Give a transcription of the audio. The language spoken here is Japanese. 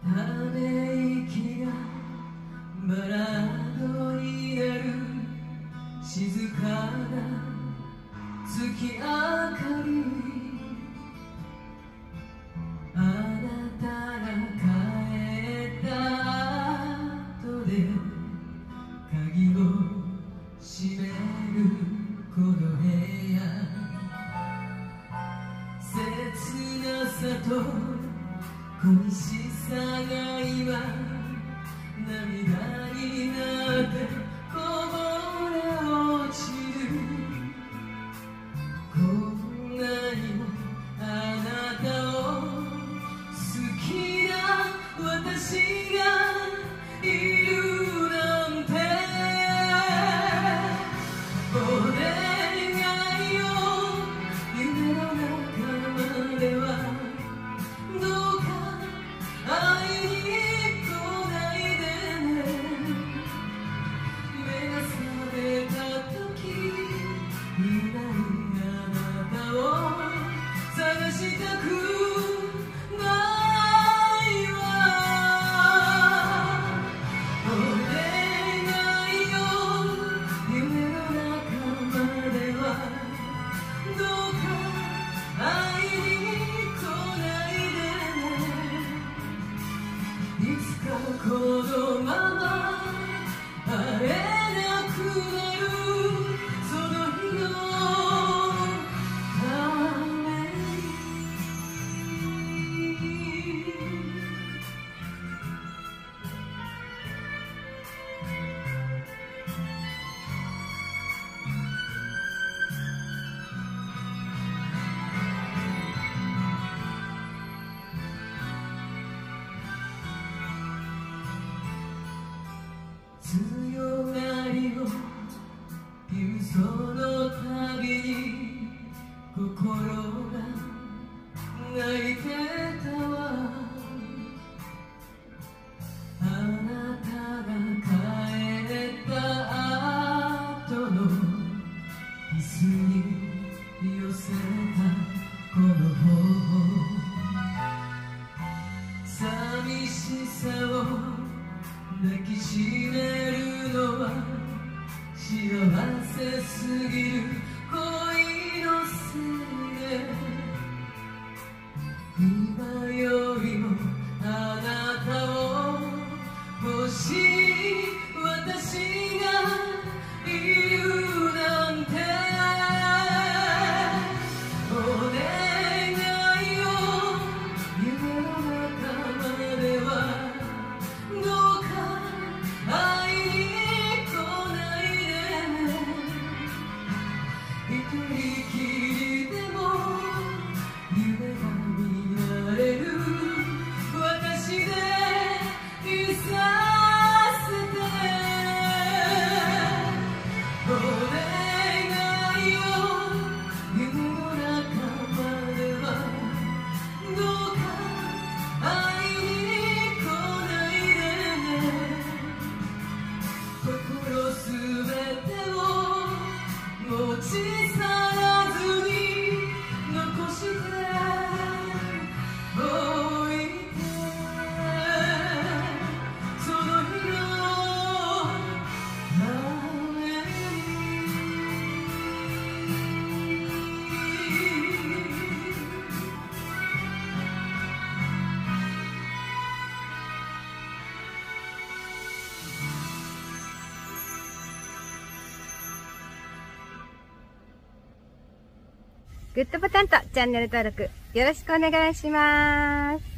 ため息がバラードになる静かな月明かり、あなたが帰った後で鍵を閉めるこの部屋、切なさと恋しさが今涙になってこぼれ落ちる。こんなにもあなたを好きな私がいるなんて、お願いよ夢の中まではどうか会いに来ないでね。目が覚めた時いないあなたを探したくないわ。お願いよ夢の中まではどうか会いに来ないでね。いつかこのまま会えなくなるその日のために。強がりを言うその度に心が泣いてたわ。あなたが帰った後の椅子に寄せたこの頬、寂しさを抱きしめるのは幸せすぎる恋のせいで、今よりもあなたを欲しい私がいるなんて、お願いよ夢の中まではどうか会いに来ないでね。一人きりでも夢が見られる私でいさせて。お願いよ夢の中まではどうか会いに来ないでね。心すべてを持ち去らずに残しておいて、その日のために。 グッドボタンとチャンネル登録よろしくお願いします。